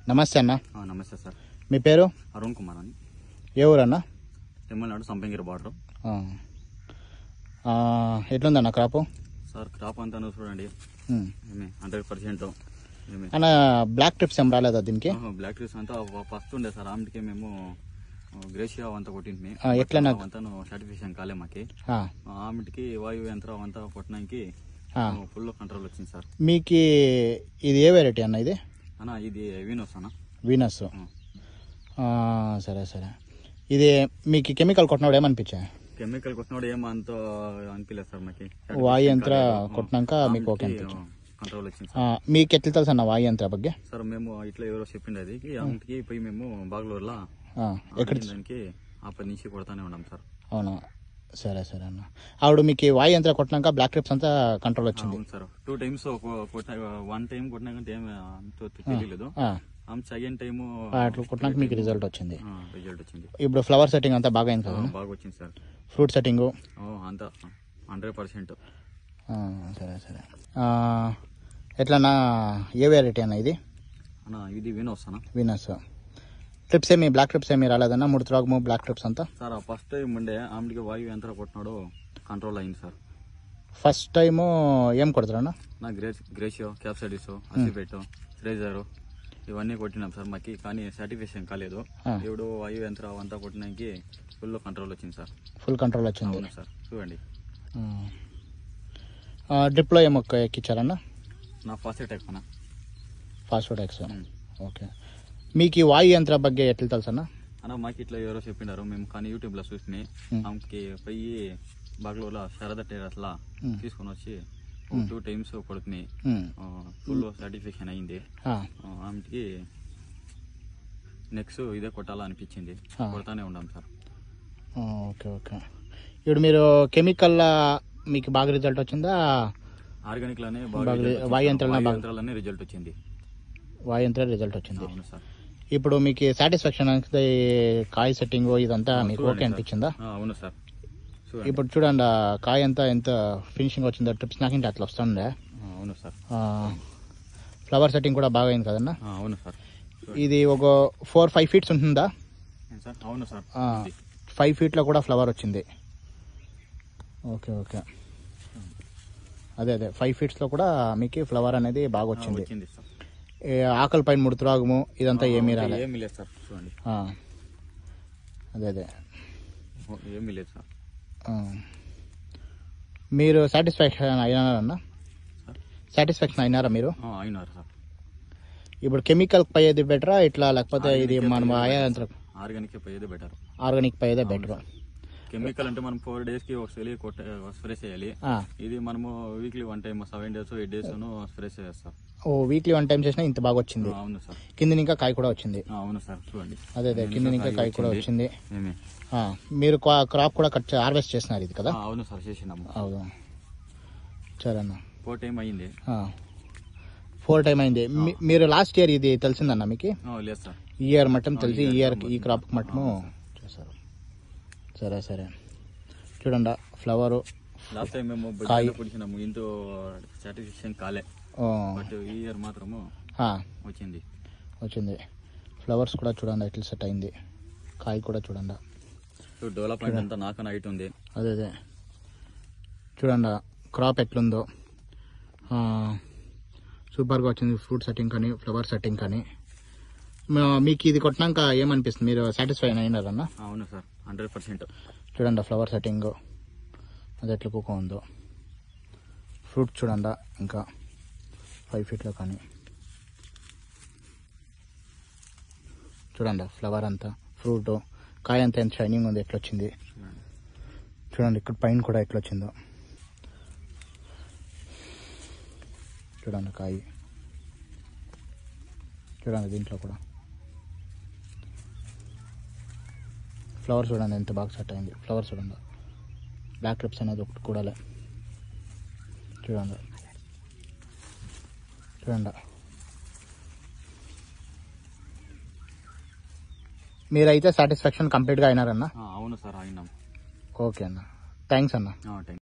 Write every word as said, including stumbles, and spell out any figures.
నమస్తే అన్న. నమస్తే సార్. మీ పేరు? అరుణ్ కుమార్ అని. ఏ ఊరన్నా? తమిళనాడు సంపంగిరి బార్డర్. ఎట్లుందన్న క్రాప్? సార్ క్రాప్ అంతా చూడండి, హండ్రెడ్ పర్సెంట్. అన్న బ్లాక్ ట్రిప్స్ ఏం రాలేదా దీనికి? బ్లాక్ ట్రిప్స్ అంతా ఫస్ట్ ఉండే సార్. ఆమెకి మేము గ్రేషియా అంతా కొట్టింది. ఎట్లా అంతా సర్టిఫికేషన్ కాలే మాకి. ఆమెకి వాయు యంత్రం అంతా కొట్టడానికి ఫుల్ కంట్రోల్ వచ్చింది సార్. మీకు ఇది ఏ వెరైటీ అన్న? ఇది అన్న ఇది వీనస్ అన్న. వీనస్. సరే సరే. ఇది మీకు కెమికల్ కొట్టినప్పుడు ఏమనిపించాయి? కెమికల్ కొట్టినప్పుడు ఏమంత అనిపించలేదు సార్ మాకి. వాయు యంత్ర కొట్టినాక మీకు ఓకే అనిపించింది, కంట్రోల్ వచ్చింది. మీకు ఎట్లా తెలుసు అన్న వాయు యంత్ర ಬಗ್ಗೆ? సార్ మేము ఇట్లా ఎవరో చెప్పింది అది. ఆమెకి పోయి మేము బాగ్లూరులో ఎక్కడ దానికి అప్పటి నుంచి కొడతానే ఉన్నాం సార్. అవునా? సరే సరే అన్న. ఆవిడ మీకు వాయు యంత్ర కొట్టినాక బ్లాక్ ట్రిప్స్ అంతా కంట్రోల్ వచ్చింది sir. Two times one time కొట్టినాకంటే ఏమి తెలియలేదు. సెకండ్ టైం అట్లా కొట్టినాక మీకు రిజల్ట్ వచ్చింది. రిజల్ట్ వచ్చింది. ఇప్పుడు ఫ్లవర్ సెట్టింగ్ అంతా బాగా అయింది కదా? బాగా వచ్చింది సార్. ఫ్రూట్ సెట్టింగ్ అంతా హండ్రెడ్ పర్సెంట్. సరే సరే. ఎట్లన్నా ఏ వెరైటీ అన్న ఇది? అన్న ఇది వినోస్ అన్న. వినోస్. ట్రిప్స్ ఏమి బ్లాక్ ట్రిప్స్ ఏమి రాలేదన్న? మూడు త్రాగము బ్లాక్ ట్రిప్స్ అంతా సార్ ఫస్ట్ టైం ఉండే ఆమెకి వాయు యంత్రం కొట్టినాడు, కంట్రోల్ అయింది సార్. ఫస్ట్ టైము ఏం కొడతారన్న? నా గ్రేస్ గ్రేషియో, క్యాప్సైడిస్, అసిపెట్, రేజర్ ఇవన్నీ కొట్టినాం సార్ మాకి. కానీ సర్టిఫికేషన్ కాలేదు. ఇప్పుడు వాయు యంత్రం అంతా కొట్టినానికి ఫుల్ కంట్రోల్ వచ్చింది సార్. ఫుల్ కంట్రోల్ వచ్చింది. అవును సార్. చూడండి. డ్రిప్లో ఏమో ఎక్కించారన్న? నా ఫాస్ఫేటెక్స్ అన్న. ఫాస్ఫేటెక్స్. ఓకే. మీకు ఈ వాయు యంత్ర ಬಗ್ಗೆ ఎట్లా తెలుసు అన్న? అన్న మాకు ఇట్లా ఎవరో చెప్పినారు, మేము కానీ యూట్యూబ్లో చూసి ఆమెకి పోయి బాగ్లూరులో శారదా టెర్రస్లా తీసుకొని వచ్చి టూ టైమ్స్ కొడుతున్నాయి. ఫుల్ సర్టిఫికేషన్ అయింది. ఆమెకి నెక్స్ట్ ఇదే కొట్టాలా అనిపించింది, కొడతానే ఉన్నాం సార్. Okay okay. ఇప్పుడు మీరు కెమికల్ మీకు బాగా రిజల్ట్ వచ్చిందా? ఆర్గానిక్ లోనే వాయు యంత్రాలనే రిజల్ట్ వచ్చింది. వాయు యంత్రం రిజల్ట్ వచ్చింది. అవును సార్. ఇప్పుడు మీకు సాటిస్ఫాక్షన్ అంటే కాయ సెట్టింగ్ ఇదంతా మీకు ఓకే అనిపించిందా? అవును సార్. ఇప్పుడు చూడండి కాయ అంతా ఎంత ఫినిషింగ్ వచ్చిందో, ట్రిప్స్ నాకంటే అట్లా వస్తుండే. అవును సార్. ఫ్లవర్ సెట్టింగ్ కూడా బాగా అయింది కదన్నా? అవును సార్. ఇది ఒక ఫోర్ ఫైవ్ ఫీట్స్ ఉంటుందా? అవును సార్. ఫైవ్ ఫీట్లో కూడా ఫ్లవర్ వచ్చింది. Okay okay. అదే అదే ఫైవ్ ఫీట్స్లో కూడా మీకు ఫ్లవర్ అనేది బాగా వచ్చింది. ఆకలి పైన ముడుతురాగము ఇదంతా ఏమీ రాలేదు. ఏమీ లేదు సార్. చూడండి. అదే అదే ఏమీ లేదు సార్. మీరు సాటిస్ఫాక్షన్ అయినారన్నా? సాటిస్ఫాక్షన్ అయినారా మీరు? అయినారు సార్. ఇప్పుడు కెమికల్ పోయేది బెటరా ఇట్లా, లేకపోతే ఇది మనం ఆర్గానిక్ పోయేది బెటర్? ఆర్గానిక్ పోయేదే బెటర్. కెమికల్ అంటే మనం ఫోర్ డేస్ కి ఒకసారి స్ప్రే చేయాలి. ఇది మనము weekly one time seven days eight days spray చేస్తాం. ఓ వీక్లీ వన్ టైం చేసినా ఇంత బాగా వచ్చింది. అవును సార్. కింద ఇంకా కాయ కూడా వచ్చింది. అవును సార్. చూడండి. అదే అదే కింద ఇంకా కాయ కూడా వచ్చింది. మీరు క్రాప్ కూడా కట్ హార్వెస్ట్ చేసినారు ఇది కదా? అవును సార్, చేసినాము. అవును. సరే అన్న. ఫోర్ టైం అయింది. ఫోర్ టైం అయింది. మీరు లాస్ట్ ఇయర్ ఇది తెలిసిందన్న మీకు? లేదు సార్. ఈ ఇయర్ మట్టం తెలిసి ఈ ఇయర్ ఈ క్రాప్ మట్టము చేశారు. సరే సరే. చూడండి ఫ్లవర్ లాస్ట్ టైం మేము పుడిచినాము, ఇంత సాటిస్ఫాక్షన్ కాలే. బట్ ఈ ఇయర్ మాత్రము వచ్చింది వచ్చింది ఫ్లవర్స్ కూడా చూడండి ఎట్లా సెట్ అయింది. కాయ కూడా చూడండి. డెవలప్మెంట్ అంతా నాకన్నా హైట్ ఉంది. అదే అదే చూడండి క్రాప్ ఎట్లుందో, సూపర్గా వచ్చింది. ఫ్రూట్ సెట్టింగ్ కానీ ఫ్లవర్ సెట్టింగ్ కానీ. మీకు ఇది కొట్టినాక ఏమనిపిస్తుంది? మీరు సాటిస్ఫై అయినారన్న? అవును సార్, హండ్రెడ్ పర్సెంట్. చూడండి ఫ్లవర్ సెట్టింగ్ అది ఎట్లా కుక్క ఉందో. ఫ్రూట్ చూడండి ఇంకా ఫైవ్ ఫీట్లో కానీ. చూడండి ఫ్లవర్ అంతా, ఫ్రూట్, కాయ అంతా ఎంత షైనింగ్ ఉంది, ఎట్లా వచ్చింది చూడండి. ఇక్కడ పైన కూడా ఎట్లా వచ్చిందో చూడండి. కాయ చూడండి, దీంట్లో కూడా ఫ్లవర్ చూడండి ఎంత బాగా సెట్ అయింది. ఫ్లవర్ చూడండి, బ్లాక్ ట్రిప్స్ అనేది ఒకటి కూడా చూడండి చూడండి. మీరైతే సాటిస్ఫాక్షన్ కంప్లీట్గా అయినారన్నా? అవును సార్, అయినాం. ఓకే అన్న, థ్యాంక్స్ అన్న.